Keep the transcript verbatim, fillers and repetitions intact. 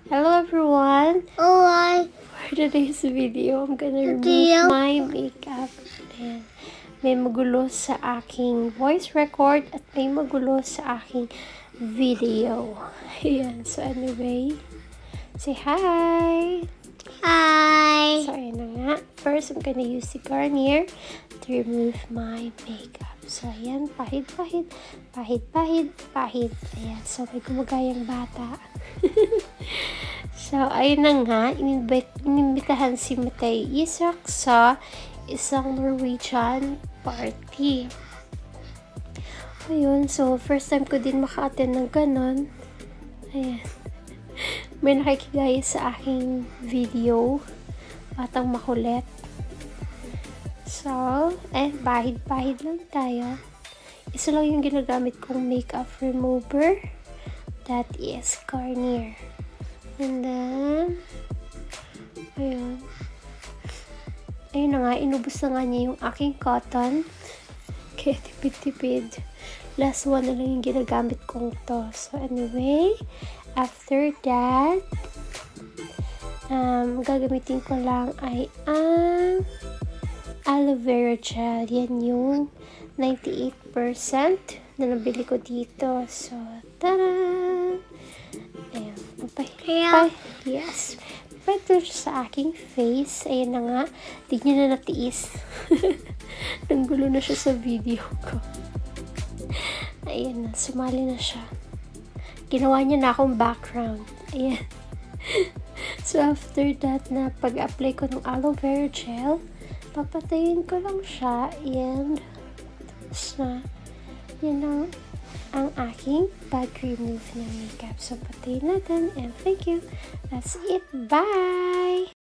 Hello everyone! Alright. For today's video, I'm gonna remove Video. my makeup. And may magulo sa aking voice record at may magulo sa aking video. Ayan. So anyway, say hi! Hi. So ayan na nga. First, I'm gonna use the Garnier to remove my makeup. So ayan, pahid, pahid, pahid, pahid, pahid. Ayan, so may gumagayang bata. So, ayun na nga, inimbit, inimbitahan si Matay Isak sa isang Norwegian party. Ayun, so first time ko din maka-attend ng ganon. Ayan. May nakikigaya sa aking video. Batang makulit. So, eh, bahid-bahid lang tayo. Isa lang yung ginagamit kong makeup remover. That is Garnier. And then, ayun. Ayun na nga, inubos na nga niya yung aking cotton. Kaya tipid-tipid. Last one na lang yung ginagamit kong to. So, anyway, after that, um, gagamitin ko lang ay ang aloe vera gel. Yan yung ninety-eight percent na nabili ko dito. So, tada! Ayan. Kaya, Yes. Pwede sa aking face. Ayan na nga. Di nyo na natiis. Nanggulo na siya sa video ko. Ayan na. Sumali na siya. Ginawa niya na akong background. Ayan. So, after that na pag-apply ko ng aloe vera gel, papatayin ko lang siya. And, tapos na. Yan ang ang aking bag remove na makeup. So, patayin natin. And thank you. That's it. Bye!